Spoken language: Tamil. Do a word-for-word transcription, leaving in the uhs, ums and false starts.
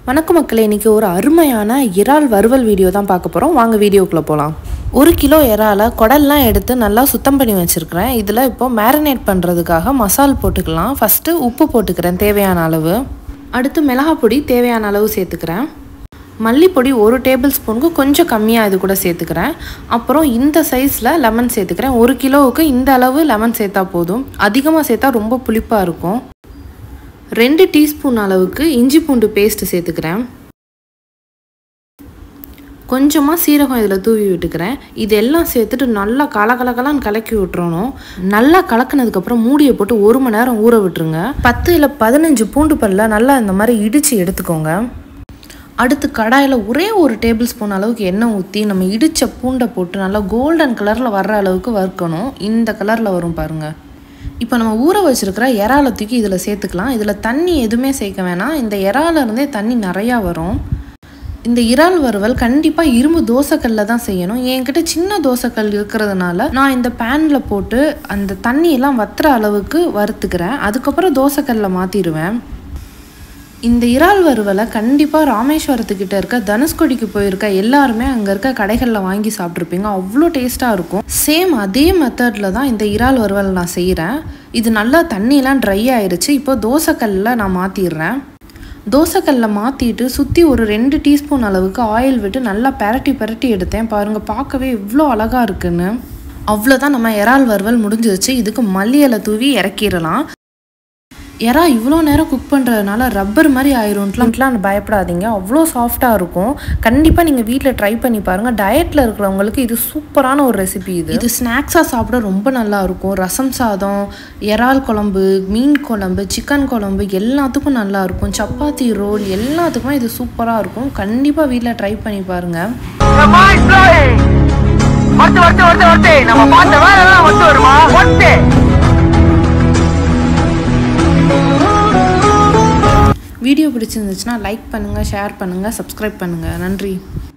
வணக்கம் மக்களே, இன்றைக்கி ஒரு அருமையான இறால் வறுவல் வீடியோ தான் பார்க்க போகிறோம். வாங்க வீடியோக்குள்ளே போகலாம். ஒரு கிலோ இறாலை குடல்லாம் எடுத்து நல்லா சுத்தம் பண்ணி வச்சுருக்கிறேன். இதில் இப்போது மேரினேட் பண்ணுறதுக்காக மசால் போட்டுக்கலாம். ஃபஸ்ட்டு உப்பு போட்டுக்கிறேன் தேவையான அளவு. அடுத்து மிளகாய் பொடி தேவையான அளவு சேர்த்துக்கிறேன். மல்லிப்பொடி ஒரு டேபிள் ஸ்பூனுக்கு கொஞ்சம் கம்மியாக இது கூட சேர்த்துக்கிறேன். அப்புறம் இந்த சைஸில் லெமன் சேர்த்துக்கிறேன். ஒரு கிலோவுக்கு இந்த அளவு லெமன் சேர்த்தா போதும். அதிகமாக சேர்த்தா ரொம்ப புளிப்பாக இருக்கும். ரெண்டு டீஸ்பூன் அளவுக்கு இஞ்சி பூண்டு பேஸ்ட்டு சேர்த்துக்கிறேன். கொஞ்சமாக சீரகம் இதில் தூவி விட்டுக்கிறேன். இதெல்லாம் சேர்த்துட்டு நல்லா கலகலகலான்னு கலக்கி விட்டுறணும். நல்லா கலக்கினதுக்கப்புறம் மூடியை போட்டு ஒரு மணி நேரம் ஊற விட்டுருங்க. பத்து இல்லை பதினஞ்சு பூண்டு பல்ல நல்லா இந்த மாதிரி இடித்து எடுத்துக்கோங்க. அடுத்து கடாயில் ஒரே ஒரு டேபிள் ஸ்பூன் அளவுக்கு எண்ணெய் ஊற்றி நம்ம இடித்த பூண்டை போட்டு நல்லா கோல்டன் கலரில் வர்ற அளவுக்கு வறுக்கணும். இந்த கலரில் வரும் பாருங்கள். இப்போ நம்ம ஊற வச்சுருக்கிற இறாலை தூக்கி இதில் சேர்த்துக்கலாம். இதில் தண்ணி எதுவுமே சேர்க்க வேணாம். இந்த இறாலேருந்தே தண்ணி நிறையா வரும். இந்த இறால் வறுவல் கண்டிப்பாக இரும்பு தோசைக்கல்லில் தான் செய்யணும். என்கிட்ட சின்ன தோசைக்கல் இருக்கிறதுனால நான் இந்த பேனில் போட்டு அந்த தண்ணியெல்லாம் வத்துற அளவுக்கு வறுத்துக்கிறேன். அதுக்கப்புறம் தோசைக்கல்லில் மாற்றிடுவேன். இந்த இறால் வறுவலை கண்டிப்பாக ராமேஸ்வரத்துக்கிட்ட இருக்க தனுஷ்கோடிக்கு போயிருக்க எல்லாருமே அங்கே இருக்க கடைகளில் வாங்கி சாப்பிட்ருப்பீங்க. அவ்வளோ டேஸ்ட்டாக இருக்கும். சேம் அதே மெத்தடில் தான் இந்த இறால் வறுவல் நான் செய்கிறேன். இது நல்லா தண்ணியெலாம் ட்ரை ஆயிடுச்சு. இப்போ தோசைக்கல்லில் நான் மாற்றிடுறேன். தோசைக்கல்லில் மாற்றிட்டு சுற்றி ஒரு ரெண்டு டீஸ்பூன் அளவுக்கு ஆயில் விட்டு நல்லா பரட்டி பரட்டி எடுத்தேன். பாருங்கள், பார்க்கவே இவ்வளோ அழகாக இருக்குன்னு. அவ்வளோதான், நம்ம இறால் வறுவல் முடிஞ்சிருச்சு. இதுக்கு மல்லி இலை தூவி இறக்கிடலாம். இறா இவ்வளோ நேரம் குக் பண்ணுறதுனால ரப்பர் மாதிரி ஆயிரும்லாம் பயப்படாதீங்க. அவ்வளோ சாஃப்டாக இருக்கும். கண்டிப்பாக நீங்கள் வீட்டில் ட்ரை பண்ணி பாருங்கள். டயட்டில் இருக்கிறவங்களுக்கு இது சூப்பரான ஒரு ரெசிபி. இது இது ஸ்நாக்ஸாக சாப்பிட ரொம்ப நல்லாயிருக்கும். ரசம் சாதம், இறால் குழம்பு, மீன் குழம்பு, சிக்கன் குழம்பு எல்லாத்துக்கும் நல்லாயிருக்கும். சப்பாத்தி ரோல் எல்லாத்துக்குமே இது சூப்பராக இருக்கும். கண்டிப்பாக வீட்டில் ட்ரை பண்ணி பாருங்கள். வீடியோ பிடிச்சிருந்துச்சுன்னா லைக் பண்ணுங்கள், ஷேர் பண்ணுங்கள், சப்ஸ்கிரைப் பண்ணுங்கள். நன்றி.